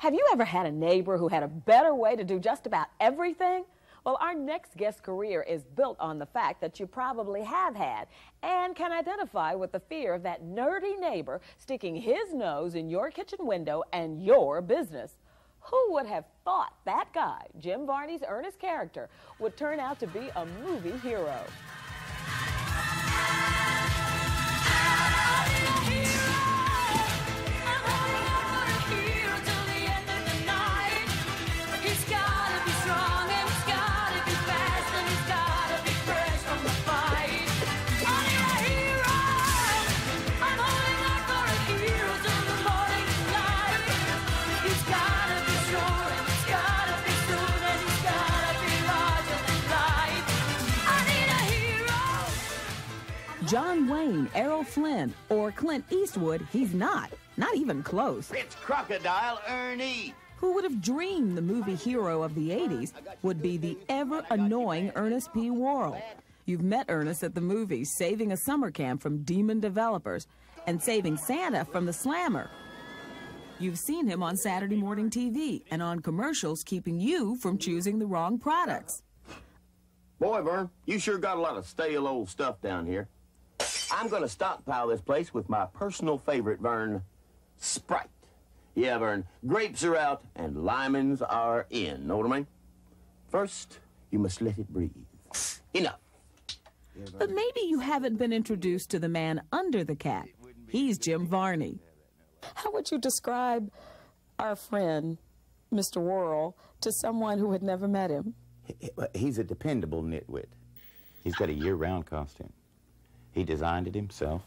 Have you ever had a neighbor who had a better way to do just about everything? Well, our next guest's career is built on the fact that you probably have had and can identify with the fear of that nerdy neighbor sticking his nose in your kitchen window and your business. Who would have thought that guy, Jim Varney's Ernest character, would turn out to be a movie hero? John Wayne, Errol Flynn, or Clint Eastwood, he's not even close. It's Crocodile Ernie. Who would have dreamed the movie hero of the 80s would be the ever-annoying Ernest P. Worrell? You've met Ernest at the movies, saving a summer camp from demon developers and saving Santa from the slammer. You've seen him on Saturday morning TV and on commercials keeping you from choosing the wrong products. Boy, Vern, you sure got a lot of stale old stuff down here. I'm going to stockpile this place with my personal favorite, Vern, Sprite. Yeah, Vern, grapes are out and lemons are in. Know what I mean? First, you must let it breathe. Enough. But maybe you haven't been introduced to the man under the cap. He's Jim Varney. How would you describe our friend, Mr. Worrell, to someone who had never met him? He's a dependable nitwit. He's got a year-round costume. He designed it himself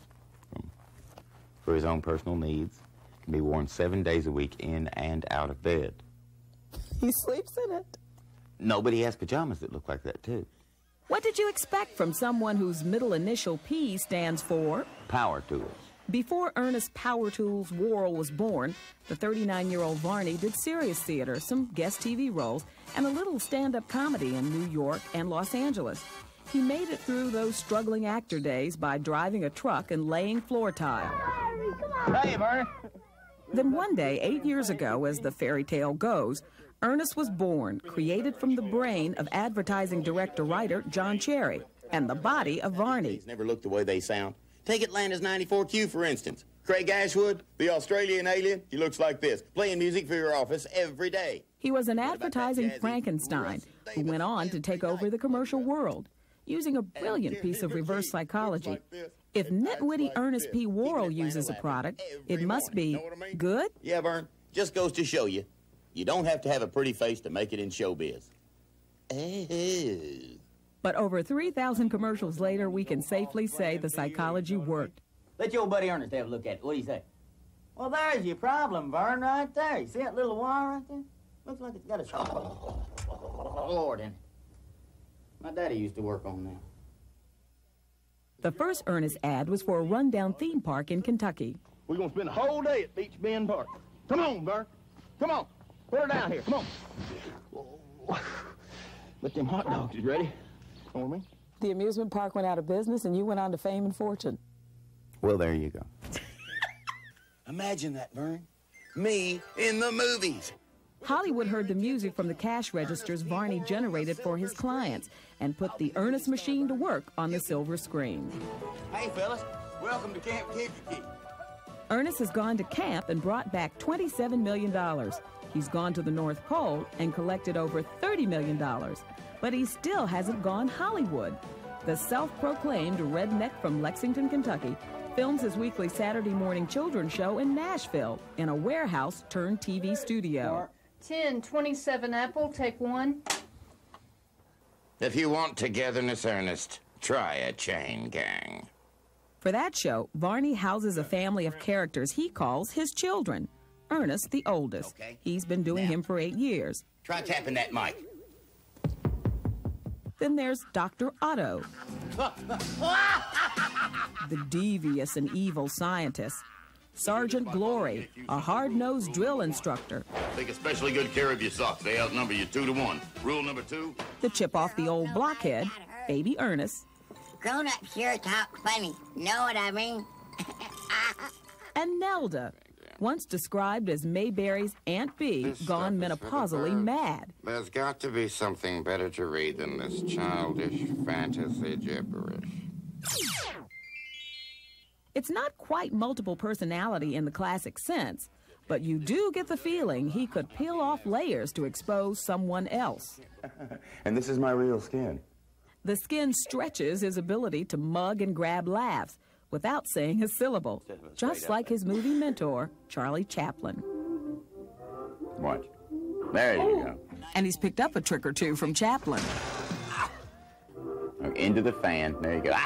for his own personal needs. Can be worn 7 days a week in and out of bed. He sleeps in it. No, but he has pajamas that look like that, too. What did you expect from someone whose middle initial P stands for? Power tools. Before Ernest Power Tools Worrell was born, the 39-year-old Varney did serious theater, some guest TV roles, and a little stand-up comedy in New York and Los Angeles. He made it through those struggling actor days by driving a truck and laying floor tile. Hey, Vern. Then one day, 8 years ago, as the fairy tale goes, Ernest was born, created from the brain of advertising director-writer John Cherry and the body of Varney. Never look the way they sound. Take Atlantis 94Q, for instance. Craig Ashwood, the Australian alien, he looks like this, playing music for your office every day. He was an advertising Frankenstein who went on to take over the commercial world, using a brilliant piece of reverse psychology. If nitwitty Ernest P. Worrell uses a product, it must be good? Yeah, Vern, just goes to show you, you don't have to have a pretty face to make it in showbiz. But over 3,000 commercials later, we can safely say the psychology worked. Let your old buddy Ernest have a look at it. What do you say? Well, there's your problem, Vern, right there. You see that little wire right there? Looks like it's got a Lord in it. My daddy used to work on them. The first Ernest ad was for a rundown theme park in Kentucky. We're going to spend the whole day at Beach Bend Park. Come on, Vern. Come on. Put her down here. Come on. But them hot dogs is ready. For me. The amusement park went out of business and you went on to fame and fortune. Well, there you go. Imagine that, Vern. Me in the movies. Hollywood heard the music from the cash registers Varney generated for his clients and put the Ernest machine to work on the silver screen. Hey, fellas. Welcome to Camp Kankakee. Ernest has gone to camp and brought back $27 million. He's gone to the North Pole and collected over $30 million. But he still hasn't gone Hollywood. The self-proclaimed redneck from Lexington, Kentucky, films his weekly Saturday morning children's show in Nashville in a warehouse turned TV studio. 1027 apple, take one. If you want togetherness, Ernest, try a chain gang. For that show, Varney houses a family of characters he calls his children. Ernest, the oldest. Okay. He's been doing him for 8 years. Try tapping that mic. Then there's Dr. Otto, the devious and evil scientist. Sergeant Glory, a hard-nosed drill instructor. Take especially good care of your socks. They outnumber you 2 to 1. Rule number 2. The chip off the old blockhead, Baby Ernest. Grown-ups sure talk funny. Know what I mean? And Nelda, once described as Mayberry's Aunt Bee, gone menopausally mad. There's got to be something better to read than this childish fantasy gibberish. It's not quite multiple personality in the classic sense, but you do get the feeling he could peel off layers to expose someone else. And this is my real skin. The skin stretches his ability to mug and grab laughs without saying a syllable, just like his movie mentor, Charlie Chaplin. Watch. There you go. And he's picked up a trick or two from Chaplin. Into the fan. There you go.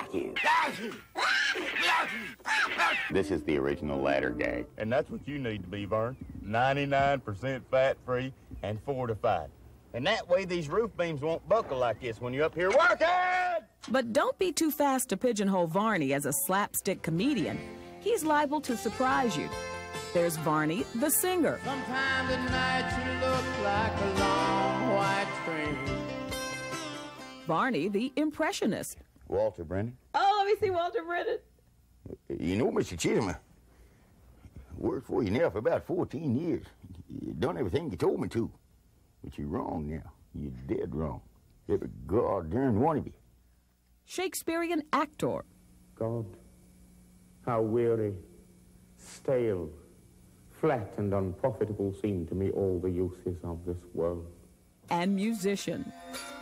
This is the original ladder gag. And that's what you need to be, Vern. 99% fat-free and fortified. And that way these roof beams won't buckle like this when you're up here working! But don't be too fast to pigeonhole Varney as a slapstick comedian. He's liable to surprise you. There's Varney, the singer. Sometimes at night you look like a long white train. Varney, the impressionist. Walter Brennan. Oh, let me see Walter Brennan. You know, Mr. Chisholm, I worked for you now for about 14 years. You done everything you told me to. But you're wrong now. You're dead wrong. Every goddamn one of you. Shakespearean actor. God, how weary, stale, flat and unprofitable seem to me all the uses of this world. And musician.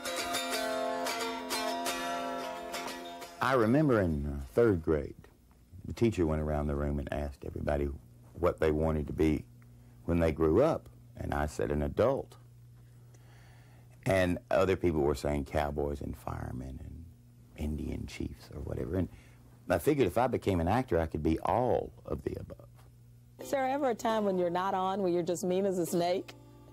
I remember in third grade, the teacher went around the room and asked everybody what they wanted to be when they grew up. And I said an adult. And other people were saying cowboys and firemen and Indian chiefs or whatever. And I figured if I became an actor, I could be all of the above. Is there ever a time when you're not on, where you're just mean as a snake?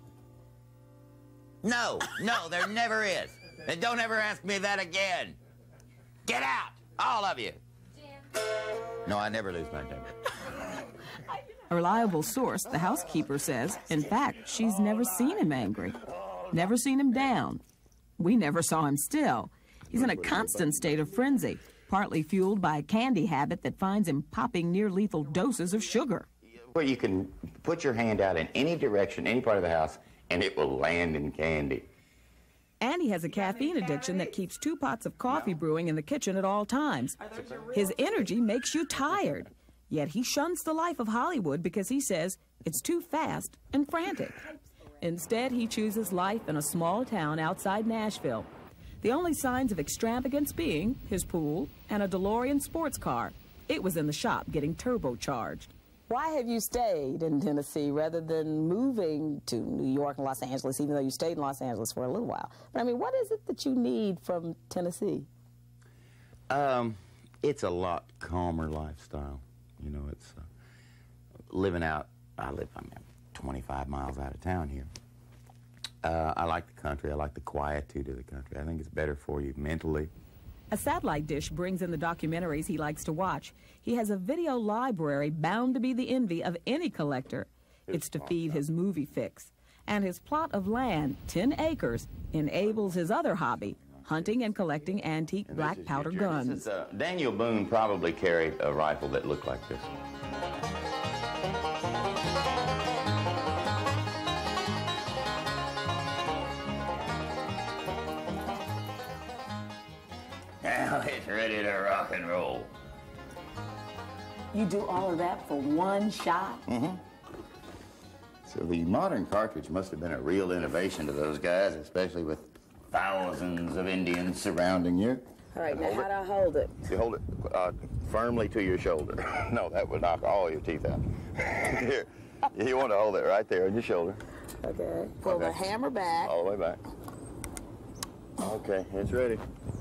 No, there never is. And don't ever ask me that again. Get out, all of you. No, I never lose my temper. A reliable source, the housekeeper says, in fact, she's never seen him angry, never seen him down. We never saw him still. He's in a constant state of frenzy, partly fueled by a candy habit that finds him popping near-lethal doses of sugar. Where you can put your hand out in any direction, any part of the house, and it will land in candy. And he has a caffeine addiction that keeps 2 pots of coffee brewing in the kitchen at all times. His energy makes you tired. Yet he shuns the life of Hollywood because he says it's too fast and frantic. Instead, he chooses life in a small town outside Nashville. The only signs of extravagance being his pool and a DeLorean sports car. It was in the shop getting turbocharged. Why have you stayed in Tennessee rather than moving to New York and Los Angeles, even though you stayed in Los Angeles for a little while? But I mean, what is it that you need from Tennessee? It's a lot calmer lifestyle. You know, it's living out. I'm 25 miles out of town here. I like the country. I like the quietude of the country. I think it's better for you mentally. A satellite dish brings in the documentaries he likes to watch. He has a video library bound to be the envy of any collector. It's to feed his movie fix. And his plot of land, 10 acres, enables his other hobby, hunting and collecting antique black powder guns. Daniel Boone probably carried a rifle that looked like this one. Now it's ready to rock and roll. You do all of that for one shot? Mm-hmm. So the modern cartridge must have been a real innovation to those guys, especially with thousands of Indians surrounding you. All right, now how do I hold it? You hold it firmly to your shoulder. No, that would knock all your teeth out. Here, you want to hold it right there on your shoulder. Okay. Pull the hammer back. All the way back. Okay, it's ready.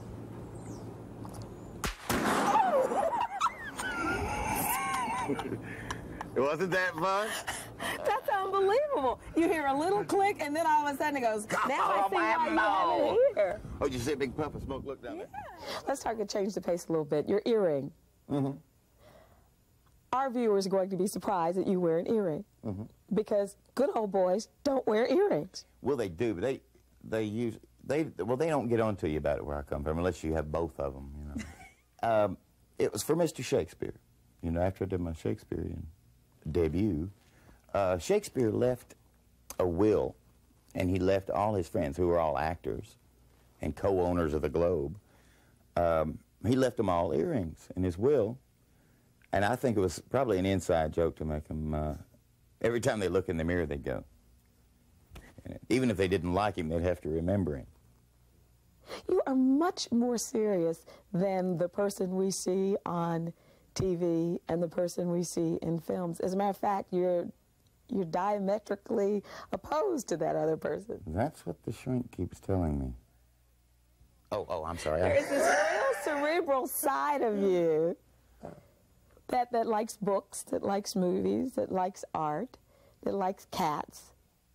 Wasn't that fun? That's unbelievable. You hear a little click, and then all of a sudden it goes, now I see why you have it here. Oh, did you see a big puff of smoke? Look down there. Let's change the pace a little bit. Your earring. Mm-hmm. Our viewers are going to be surprised that you wear an earring. Mm-hmm. Because good old boys don't wear earrings. Well, they do, but they don't get on to you about it where I come from unless you have both of them, you know. It was for Mr. Shakespeare. You know, after I did my Shakespearean debut, Shakespeare left a will, and he left all his friends, who were all actors and co-owners of the Globe, he left them all earrings in his will. And I think it was probably an inside joke to make them, every time they look in the mirror, they'd go. Even if they didn't like him, they'd have to remember him. You are much more serious than the person we see on TV and the person we see in films. As a matter of fact, you're diametrically opposed to that other person. That's what the shrink keeps telling me. Oh, I'm sorry. There is this real cerebral side of you that likes books, that likes movies, that likes art, that likes cats.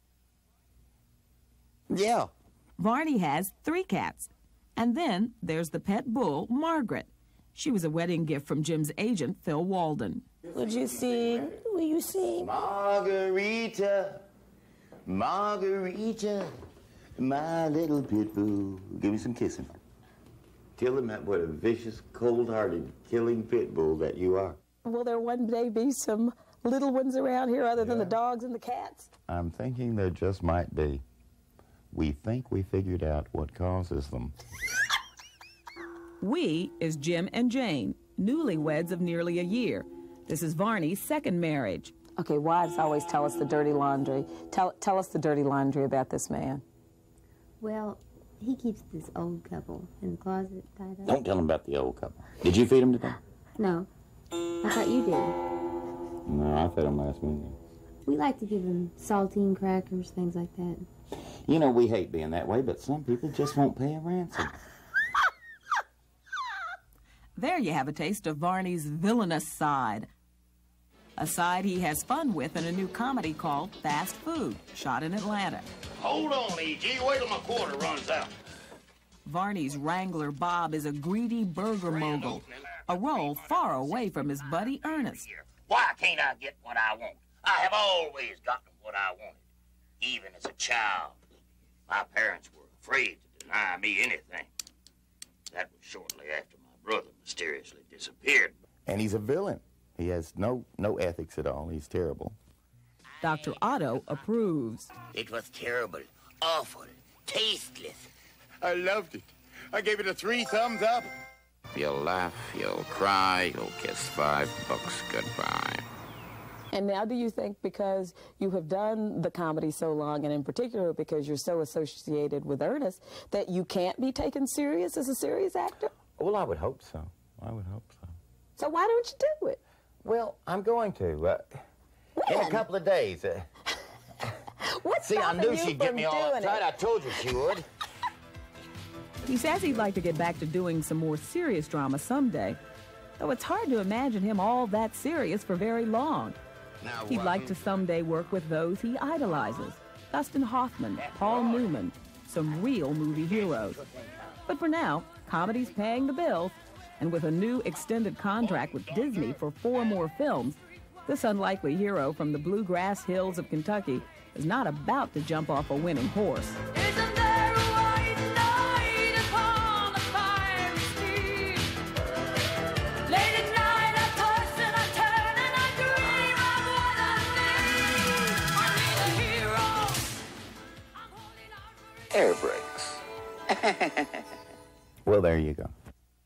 Yeah. Varney has 3 cats. And then there's the pet bull, Margaret. She was a wedding gift from Jim's agent, Phil Walden. Would you sing? Will you sing? Margarita, Margarita, my little pit bull. Give me some kissing. Tell them that what a vicious, cold-hearted, killing pit bull that you are. Will there one day be some little ones around here other than the dogs and the cats? I'm thinking there just might be. We think we figured out what causes them. We is Jim and Jane, newlyweds of nearly a year. This is Varney's second marriage. Okay, wives always tell us the dirty laundry. Tell us the dirty laundry about this man. Well, he keeps this old couple in the closet tied up. Don't tell them about the old couple. Did you feed them today? No. I thought you did. No, I fed them last Wednesday. We like to give them saltine crackers, things like that. You know, we hate being that way, but some people just won't pay a ransom. There you have a taste of Varney's villainous side. A side he has fun with in a new comedy called Fast Food, shot in Atlanta. Hold on, E.G. Wait till my quarter runs out. Varney's wrangler, Bob, is a greedy burger mogul, a role far away from his buddy Ernest. Why can't I get what I want? I have always gotten what I wanted, even as a child. My parents were afraid to deny me anything. That was shortly after my brother mysteriously disappeared. And he's a villain. He has no ethics at all. He's terrible. Dr. Otto approves. It was terrible, awful, tasteless. I loved it. I gave it a 3 thumbs up. You'll laugh, you'll cry, you'll kiss $5 goodbye. And now do you think because you have done the comedy so long, and in particular because you're so associated with Ernest, that you can't be taken serious as a serious actor? Well, I would hope so. I would hope so. So why don't you do it? Well, I'm going to. In a couple of days. See, I knew she'd get me all uptight. I told you she would. He says he'd like to get back to doing some more serious drama someday, though it's hard to imagine him all that serious for very long. He'd like to someday work with those he idolizes, Dustin Hoffman, Paul Newman, some real movie heroes. But for now, comedy's paying the bills, and with a new extended contract with Disney for 4 more films, this unlikely hero from the bluegrass hills of Kentucky is not about to jump off a winning horse. Isn't there a white knight upon a fiery steed? Late at night I toss and I turn and I dream of what I need. I need a hero. Air brakes. Well, there you go.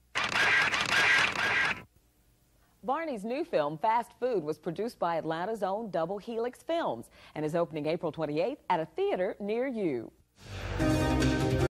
Varney's new film, Fast Food, was produced by Atlanta's own Double Helix Films and is opening April 28th at a theater near you.